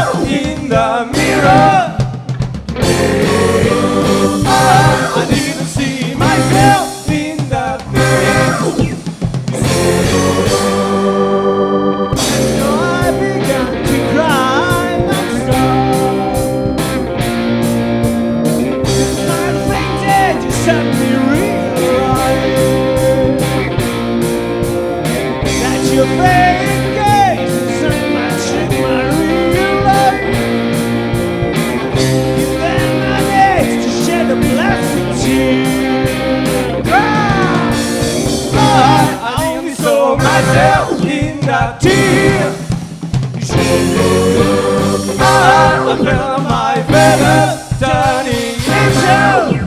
myself in the mirror. I didn't see myself in the mirror. So I began to cry non-stop. My fainted, you set me realize that your fake gaze is so much in my real life. Give them my days to shed a blessed tear. I only saw myself in that tear. I felt my feathers turning into